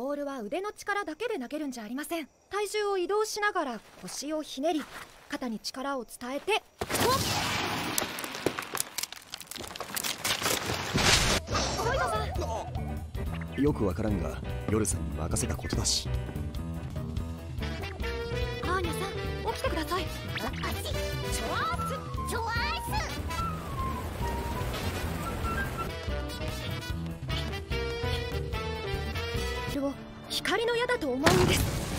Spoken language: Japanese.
ボールは腕の力だけで投げるんじゃありません。体重を移動しながら腰をひねり、肩に力を伝えて、ロイドさん。 よくわからんが、夜さんに任せたことだし。 アーニャさん、起きてください。 あっち、チョワース、チョワース。 光の矢だと思うんです。